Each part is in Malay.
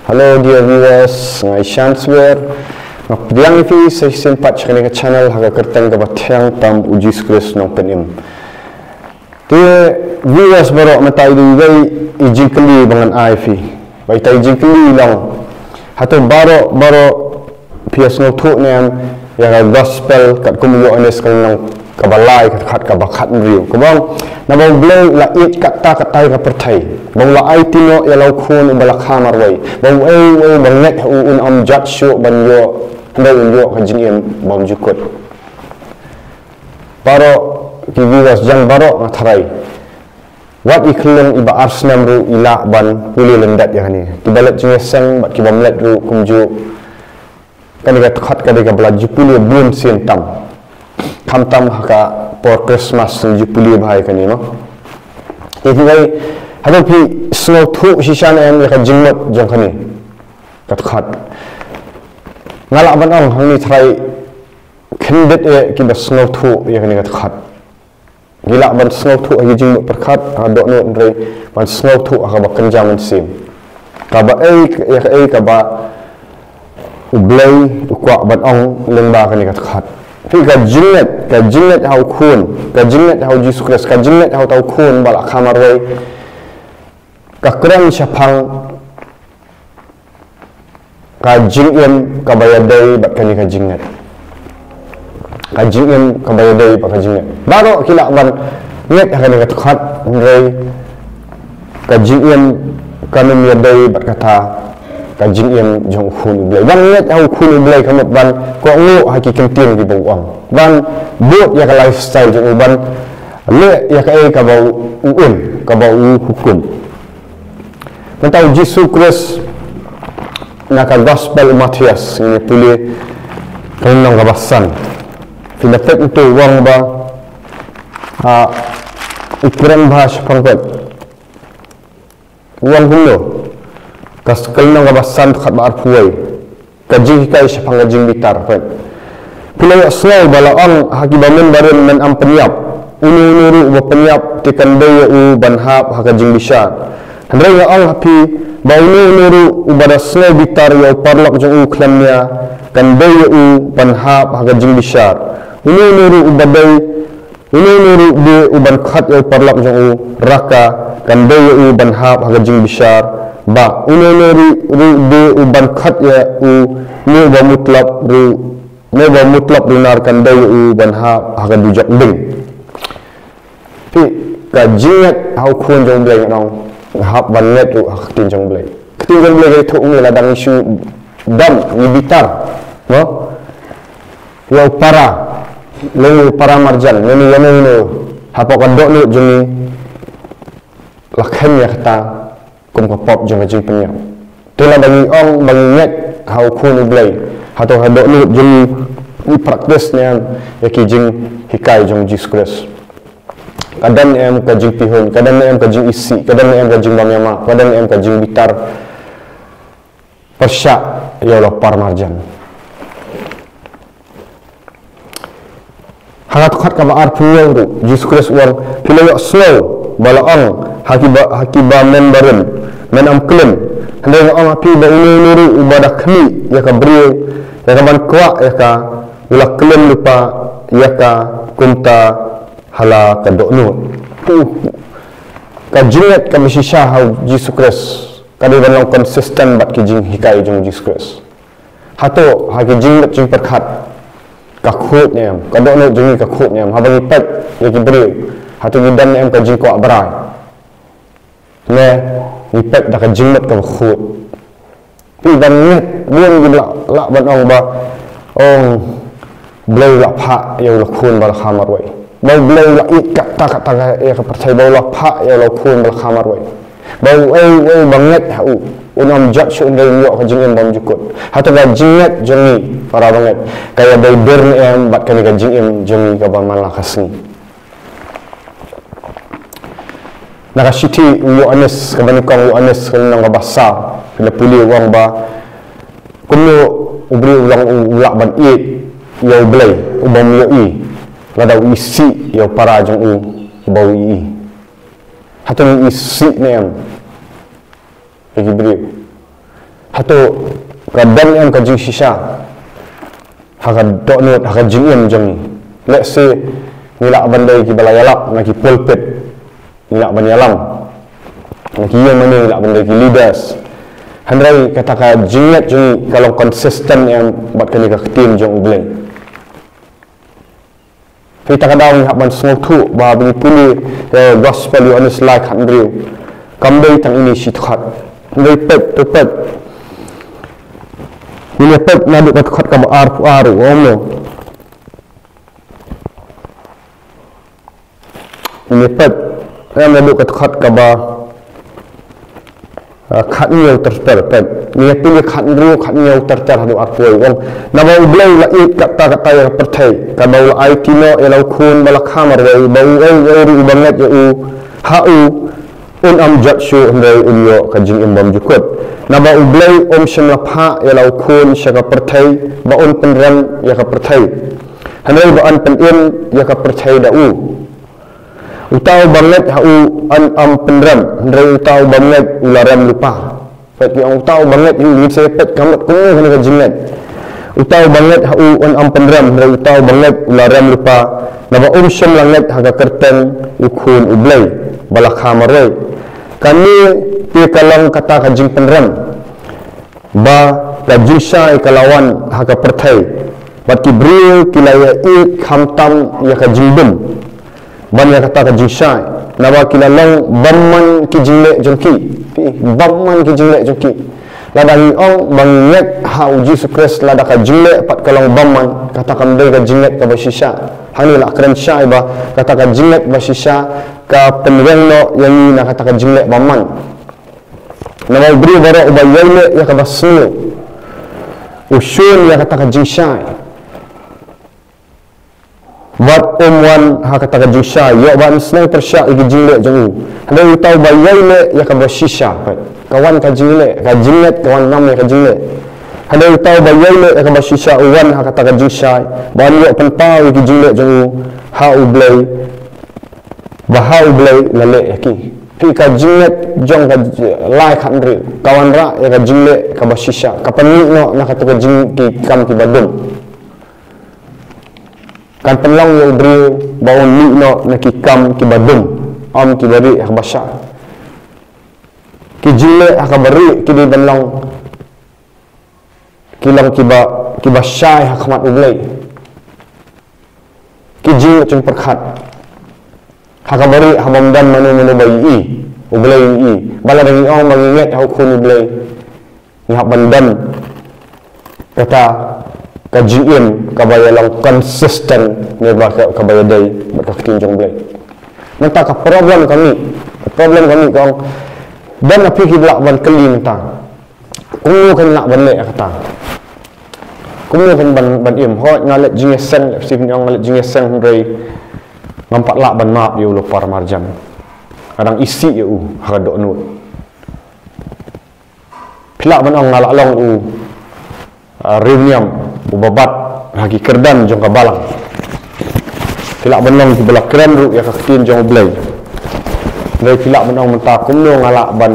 Hello dear viewers, ngai Shanswer. Ngapdiang fi sa simpat channel channel haga kertang ka batyang tam uji skres nong penim. Te viewers baro matai du gai ijikli bangan ai fi. Bai tai ijikli long. Hato baro pias no thu nem ya gospel kat kumyo ones kan nong kabalai kat kabakat riu. Kabang nabang blay la it kata katai ka pertai. Bang la ai tino ya lau khun ubala khamar wai. Bang ai bang net un am jat shu ban yo ndai un yo kan jingem bang jukut. Baro ki viewers jang baro ngatharai. Wat ikhleng iba Arsenal ru ila ban puli lendat ya ni. Kibalat jingeseng bat kibamlet ru kumju. Kan ga khat ka de belaju puli bun sin tam. Kham tam haka por Christmas jupuli bhai kan ni no. If you hadang pi snow thu shishan em ya jingmot jong khani kat khat ngala ban ong hang ni thrai khindet e ki ba snow thu ya kan kat khat gila ban snow thu hi jingmot per khat do no ndrei ban snow thu ha ba kanjam an sim ka ba e ka ba ublei ukwa ban ong lengba kan kat khat fi ka jinget hau khun ka jinget hau Jesus Christ ka jinget hau tau khun bala khamar wai ka kren syapang ka jingem ka bayadai bat kani ka jinget ka jingem ka bayadai bat ka jinget baro kila ban net kani ka khat ngai ka jingem kanum yadai bat kata ka jingem jong khun blai ban net hau khun blai kamat ban ko ngo hakikan tin di bawang ban buat ya ka lifestyle jong ban le ya ka bau uun ka bau hukum tentang Jesus Christ naka gospel Matias ini pilih kenong kabasan finatek itu uang ba ukuran bahas pangkat uang dulu kas kenong kabasan kat bar puai kaji kai syapang kajing bitar kan pilih slow balaon hakibamen barin men am penyap unu uba penyap tekan daya u banhap hakajing bisar Hendrai ya Allah happy bauni nuru ubada snow bitar ya parlak jong u klamnya kan daya u banhap hakajing bisar nuru ubadai nuru de uban khat ya parlak jong u raka kan daya u banhap hakajing bisar ba nuru de uban khat ya u ni ba mutlab dinar kan daya u banhap hakadujak ding pi ka jingat hau khun jong blai nong hap banget tu tin jong blai tin jong blai tu ni ladang isu dam ni bitar no yo para marjan ni yana hapa kan dok ni jeni lakhem ya kata kum ka pop jong jing penyam tu la bagi ong bagi net hau khun blai hato ha dok ni jeni ni praktis ni ya ki jing hikai jong Jesus Christ kadang em kajing pihun, kadang em kajing isi, kadang em kajing bamyama, kadang em kajing bitar persyak ya Allah par marjan hangat khat ka baar punyang tu Jesus Christ uang pilayok slow balaong hakiba men barun men am klem hendai ong api ba nuru ibadah kami ya ka beriu ya ka ban kwa ya ka ulah klem lupa ya ka kunta hala ka dokno ka jingat ka masisya hau Jesus Christ kadi banong konsisten bat ki jing hikai jong Jesus Christ hato ha ki jingat jing perkhat ka khut nem ka dokno jing ka khut nem ha bagi pet ya ki beri hato ki dan em ka jing ko abrai ne ni pet da ka jingat ka khut pi ban net buang gi la banong ba ong blai la pha ya la khun bal khamar wai bau blai la ik kata ya percaya bau la pha ya la khun bal khamar wai bau banget hau unam jat shu ndai yo ka jingem bam jukut hato ga jinget jongi para banget kaya bai bern em bat kani ka jingem jongi ka ban mala kasni naka city yo anes ka ban kong yo anes nang ka basa pila puli wang ba kumyo ubri ulang ulak ban it yo blai ubam yo i ladau isi yo para jong u bau i hatong isi nem bagi beri hatu kadang em ka jing shisha haka donut haka jing em jang ni let's say ngilak bandai ki balayalap ngaki pulpit ngilak banyalam ngaki yang mana ngilak bandai ki leaders handrai kata ka jingat jang kalau konsisten yang buat kini ka tim jang ublay kita kadang hak ban semua tu bah bini puli gospel you honest like handriu kambei tang ini sithat ndai pet to pet ini pet nadu kat khat ka ar omo ini pet nadu kat khat ka ba khat nhiều ter ni puli khat ndriu khat nhiều ter hadu ar poi wong nawa ublai la it kata ya perthai ka bau ai kino elau khun bala khamar wei bau ei ri banget ya u hau un am jat shu ndai ulyo ka jing imbam jukut nawa ublai shim la pha elau khun shaka perthai ba un penran ya ka perthai hanai ba an pen in ya ka perthai da u utau banget hau an am penram ndai utau banget ularam lupa pet yang utau banget ini saya pet kamat kuno kena jingat utau banget hau an am penram ndai utau banget ularam lupa naba shim langet haga kerten ukhun ublai bala khamaroi kami pi kalang kata ka jing penram ba ka jing syai kalawan haga perthai bat ki brio kilaya i khamtam ya ka jingbum ban ya kata ka jing syai nawa kilalong bamman ki jingle jongki bamman ki jingle jongki ladang ong banget hau Jesus Christ lada ka jingle pat kalong bamman kata ka ndai ka jingle ka basisha hani la kran syai ba kata ka jingle basisha ka penreng no yang ni nak kata ka jingle bamman nawa brio bara ubayile ya ka basnu usun ya kata ka jing syai wat umwan ha kata ka jing syai yo ban snai persya igi jingle jangu hande utau bayile ya ka basisha kawan ka jingle ka jinget kawan nam ya ka jingle hande utau bayile ya ka basisha uwan ha kata ka jing syai ban yo penpau igi jingle jangu ha ublai bahau ublai lale yaki pi ka jinget jong ka lai khandri kawan ra ya ka jingle ka basisha kapani no na kata ka jing ki kam ki badum kan penlang yo bri baun ni no na ki kam ki badum am ki bari ka basha ki jingle ka bari ki di penlang kilang ki basha ha khamat ublai ki jing chung perkhat hakabari hamamdan manu bayi ublay i bala dang ong manginget hau khun ublay ni habandan kata kajiem kabaya lang consistent ni ba kabaya day bakak jong ublay nanta ka problem kami kong dan api kiblak ban keli nanta kumu kan nak ban le kata kumu kan ban im ho ngalet jingeseng sip nyong ngalet jingeseng rei nampak lak ban map dia lupa marjan kadang isi ya haka dok nut pilak ban ong ngalak long rimiam babat haki kerdan jong ka balang pilak ban long sebelah keren ru ya kakin jong ublay dari pilak ban ong mentah kumno ngalak ban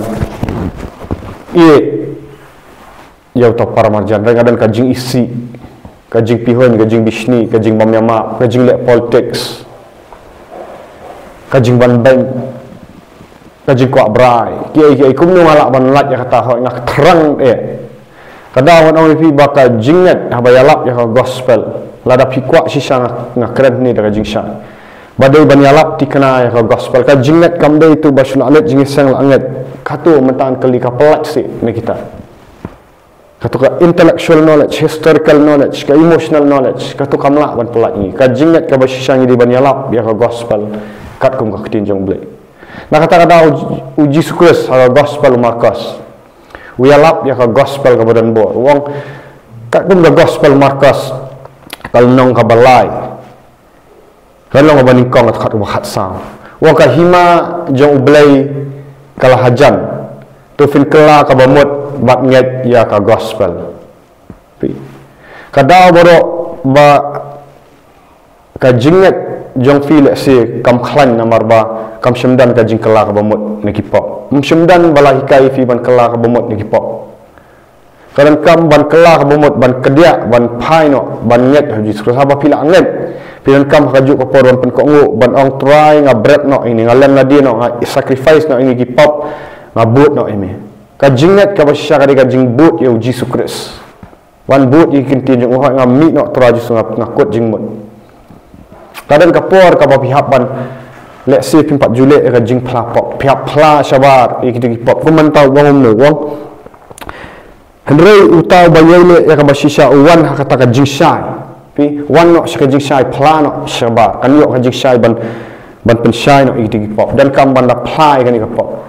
ya topar marjan kadang kajing isi kajing pihon kajing bisni kajing bamyama kajing lek politics kajing ban bank kajing kuak brai kiai kum nu ngalak ban lat ya kata ho ngak terang kadang orang pi baka jingat habayalap ya gospel lada pi kuak sisa ngak keren ni da kajing sya badai ban yalap tikena ya gospel ka jingat kamde itu basul alet jingisang langet katu mentan kali ka pelat si ni kita katu ka intellectual knowledge historical knowledge ka emotional knowledge katu kamla ban pelat ni ka jingat ka basisang di ban yalap ya gospel kat kum ka tinjong blek na kata uji sukres ha gospel markas uyalap ya ka gospel ka badan bo wong kat kum ka gospel markas kal nong ka balai kalong ka banikong at kat wahat sa wong ka hima jong ublay kala hajan tu fin kala ka bamut bat nget ya ka gospel kada boro ba ka jinget jong file si kam khlan namar ba kam shimdan ka jing kala ka bamut ni kipo shimdan bala hikai fi ban kala ka bamut ni kipo Kadang kam ban kelah bomot ban kediak ban pai no ban nget Jesus Kristus apa pila nget pilan kam kaju ko poron pen ko ngu ban ong try nga bread no ini ngalan na dia no nga sacrifice no ini gipop nga but no ini ka jinget ka basya ka jing but yo Jesus Kristus ban but ikin tin jong nga mi no tra Jesus nga kot jing mut kadang ka por ka ba pihak ban let's say 4 Julai ka jing pla pop pihak pla syabar ikin gipop ko man taw wong no wong Henry utau bayele ya kabashisha uwan hakata ka jingshay pi wan no ka jingshay plano shabar kan yo ka jingshay ban penshay no igdigi pop dan kam ban apply kan pop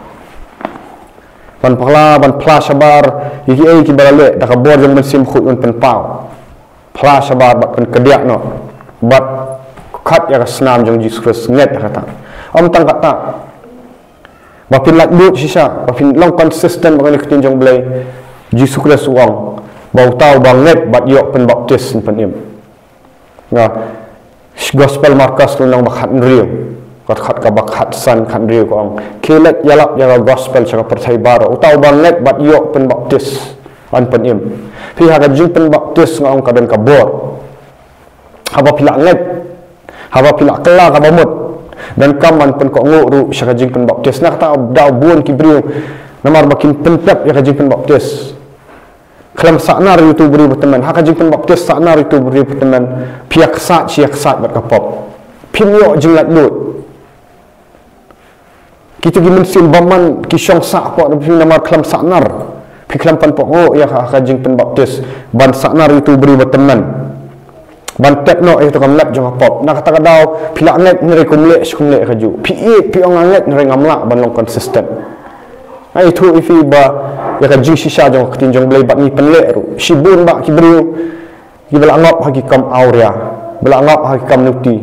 ban pla shabar iki ki balale da ka bor jong sim khut un pen pau pla shabar bat pen kediak no bat khat ya ka snam jong Jesus Kristus nget kata om tang kata bapin lak lut sisa bapin long consistent bang ni jong blai Jesus Kristus wang bau tahu banget bat yok pen baptis pen im nga gospel markas nang bakhat riu khat ka bakhat san khat riu ko ang kelet yalap ya gospel cha percaya baro tahu banget bat yok pen baptis an pen im pi ha ka jing pen baptis nga ang kaden ka bor haba pila nget haba pila kela ka bamut dan kaman pen ko ngu ru sya ka jing pen baptis nak ta dau buon ki briu namar makin pentap ya ka jing pen baptis Kelam saknar itu beri berteman. Hak jing pen baptis saknar itu beri berteman. Piak sat bat kapop. Pinyo jinglat lut. Kita gi mensin baman ki syong sak apa tapi nama kelam saknar. Pi kelam pan po ya hak jing pen baptis ban saknar itu beri berteman. Ban tekno itu kamlap jong kapop. Nak kata kadau pilak net nere kumlek kumlek kaju. Pi ong net nere ngamlak ban long konsisten. Itu ifi ba ya ka jing shisha jong ketin jong blai bat ni penlek ru shibun ba ki briu ki bela ngop haki kam aurea bela ngop haki kam nuti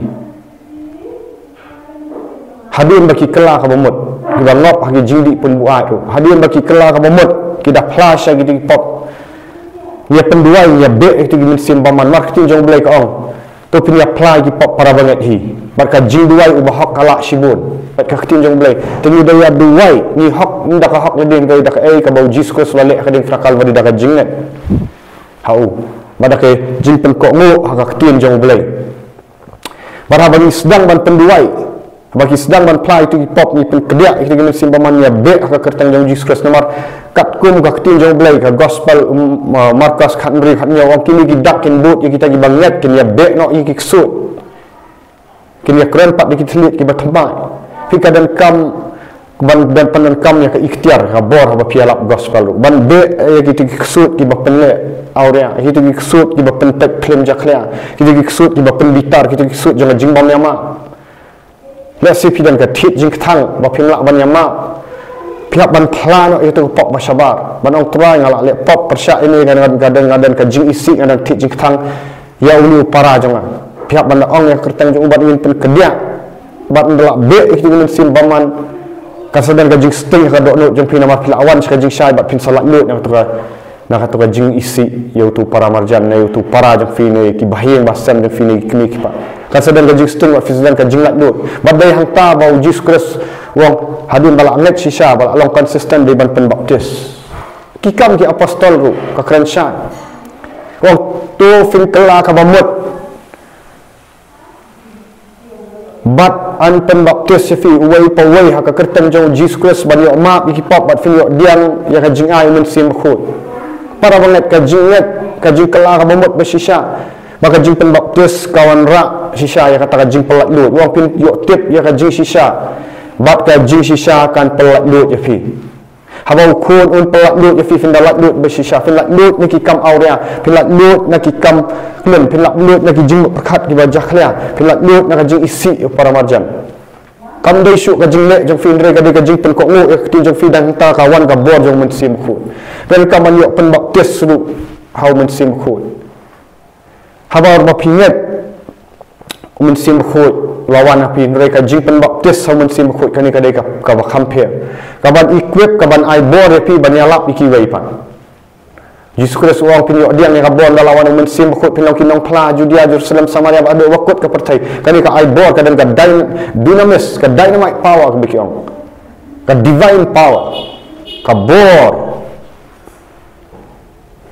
hadin baki kela ka bomot ki bela ngop haki jingdi pun buat ru hadin baki kela ka bomot ki dah flash gitu pop ya penduai ya be itu gimin sim baman marketing jong blai ka ong to pin apply ki pop para banget hi barka jing duai ubah hak kala shibun bat ka ketin jong blai tengi daya duai ni hak ndak hak ngedeng kai dak ka bau Jesus Kristus wale ka ding frakal wadi dak jinget hau badake jing pen ko ngo hak ketin jong blai barabani sedang ban penduai bagi sedang ban play tu pop ni pen kediak kita gini simbaman ya be ka kertang jong Jesus Kristus nomor kat kum ka ketin jong blai ka gospel markas khandri khatnya wang kini gidak kin but kita gi banget kin ya be no i kiksut kini keren pat dikit selit ki batamai fika dan kam ban dan panan kam ya ka ikhtiar ka bor ba pialap gospel ban be ya kita kesut ki bapenle aurea kita kesut ki bapentek claim jaklia kita kesut ki bapen bitar kita kesut jangan jingbam yama la sipi dan ka tit jing thang ba pinla ban yama pihak ban plano itu pop ba sabar ban ong try ngala le pop persya ini gadang-gadang ka jing isi ngadang tit jing thang ya ulu para jangan pihak banda ong yang kertang jong ubat ingin pen kediak bat ndelak be itu ingin sim baman kasadan gajing sting ka dok jong pina mar pilawan kajing syai bat pin salat lut yang tu gajing isi yaitu para marjan na yaitu para jong fine ki bahing basan jong fine kini ki pa kasadan gajing sting bat fisadan kajing lat lut bat dai hang ta bau Jesus Kristus wong hadin balak net sisa balak long konsisten di ban pen baptis kikam ki apostol ru ka keren syai wong tu fin kela ka bamut bat an pen baptis fi uwai pa wai ha ka kertang jong Jesus Kristus ban yo ma iki pop bat fin yo diang ya ka jing ai men sim khut para banget ka jinget ka jing kala ka bomot basisha maka jing pen baptis kawan ra sisa ya kata ka jing pelat lut wong pin yo tip ya ka jing sisa bat ka jing sisa kan pelat lut ya fi habau kun un pelat lut ya fi fin dalat lut basisha fin lat lut ni ki kam aurea fin lat lut na ki kam klem fin lat lut na ki jing perkat ki bajah klia fin lat lut na ka jing isi para marjan kam dai syuk ka jing le jong fin re ka de ka jing pen ko ngu ti jong fi dan ta kawan ka bor jong men sim khu dan kam man yo pen baptis ru hau men sim khu habar ma pinget men sim khu lawan api mereka jing pen baptis hau men sim khu kani ka de ka ba compare kaban equip kaban ai bor api ban yalap iki wai pan Jesus Kristus wong pin yo diang ka bon lawan men sim khu pin kinong pla Judea Jerusalem Samaria ba ado wakut ka pertai kani ka ai bor ka dan ka dynamis ka dynamite power ka bikiong ka divine power ka bor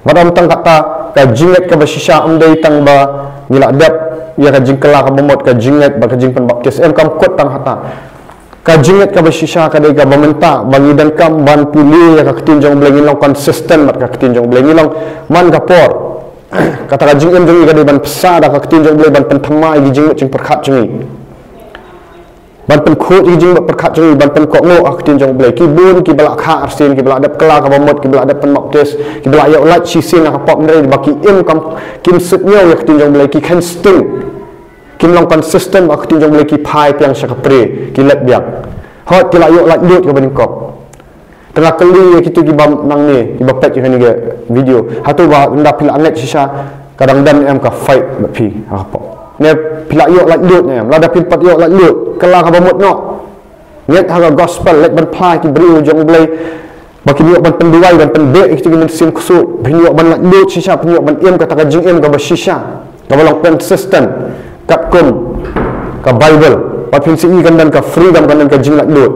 Madam tang kata ka jingat ka basisha umdai tang ba ngila dap ya ka jingkala ka bomot ka jingat ba ka jingpan baptis em kam kot tang hata ka jingat ka basisha ka dai ka bamenta bagi dan kam ban puli ya ka ketinjong bleng ilong konsisten mat ka ketinjong bleng ilong man ka por kata ka jing em jong ka dai ban pesa da ka ketinjong bleng ban pentamai gi jingat jing perkhat jingi ban pen khut gi jing perkhat jingi ban pen kok ngo ka ketinjong bleng ki bun ki balak kha arsin ki balak dap kala ka bomot ki balak dap pen baptis ki balak ya ulat sisin ka pop ndai baki em kam kim sut nyo ya ketinjong bleng ki khan sting kim long konsisten ak tinjong boleh ki pai piang syakapre ki let biang hot ki layuk lak lut ke beningkop tengah keli kitu ki bam nang ni ki bapet ki ni video hatu ba nda pila anet sisa kadang dan em ka fight pi apa ne pila yuk lak lut ne lada pilpat yuk lak lut kala ka bamut no net ha gospel let ban pai ki beri jong boleh baki yuk ban penduai ban pendek kitu ki sin kusut bin yuk ban lak lut sisa bin yuk ban em ka tak jing em ka basisha ka balong consistent kat kum ka Bible pat pinsi i kan dan ka freedom kan dan ka jing lak lut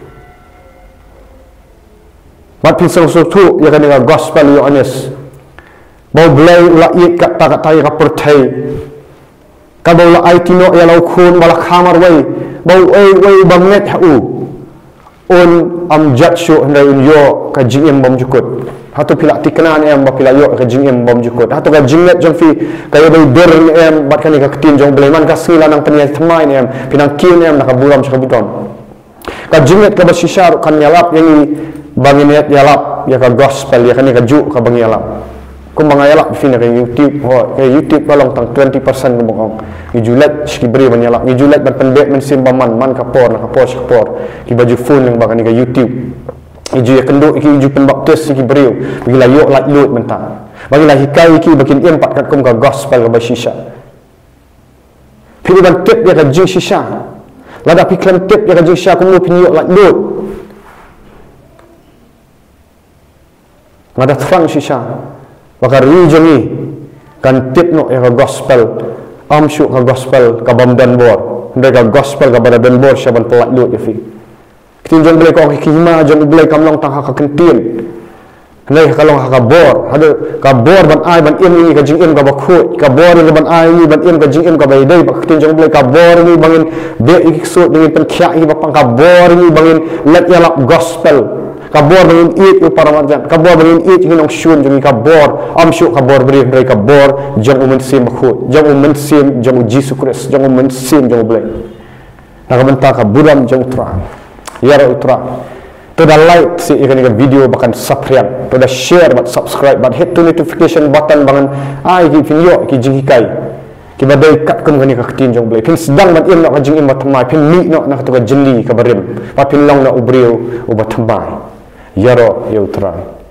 pat pinsi so tu ya kan ka gospel yo honest bau blai la i kat ta tai ka pertai ka bau la ai tino ya lau khun bala khamar wai bau wai bangnet hu on am jat sho ndai yo ka jing em bom jukut hatu pila tiknan em ba pila yo ka jing em bom jukut hatu ka jinglet jong fi kaya bai der em bat kan ka ketin jong bleman ka sila nang peniat thmai em pinang kin em nak buram sa buton ka jinglet ka basishar kan yalap yang banginet yalap ya ka gospel ya kan ka ju ka bang yalap kum bang yalap fi na ka YouTube ho ka YouTube balong tang 20% ko bang gijulet ski beri ban yalap gijulet ban pendek men simbaman man ka por nak por ki baju phone yang bang ka YouTube iju ya kenduk iki iju penbaptis iki beriu bagila yok lak lut mentang bagila hikai iki bakin empat kat kum ka gospel ka basisha pilih ban tip dia ka jing shisha lada piklan tip dia ka jing shisha kum pin yok lak lut ngada terang shisha bakar rijong ni kan tip no ya ka gospel amsyu ka gospel ka bamdan bor ndai ka gospel ka badadan bor syaban pelak lut ya fi tinjong boleh kau kihima jong boleh kamlong tang hak kentin nai kalong hak bor ada kabor ban ai ban im ni ka jing im ka bakhut kabor ni ban ai ni ban im ka jing im ka bai dai bak tinjong boleh kabor ni bangin be iksut dengan penkhia ni bapang kabor ni bangin let yalap gospel kabor bangin it uparamarjan kabor bangin it hinong shun jong kabor amsyu kabor beri dari kabor jong umensim bakhut jong umensim jong Jesus Christ jong umensim jong boleh nak bentar ka buram jong terang yara utra to da like si ikan video bahkan subscribe to da share but subscribe but hit to notification button bangan ai ki video ki jingkai ki badai kat kum kani ka ketin jong blai pin sedang bat im nak ka jing im batmai pin mi nak to ka jeni ka barim pa pin long na ubriu u batmai yara utra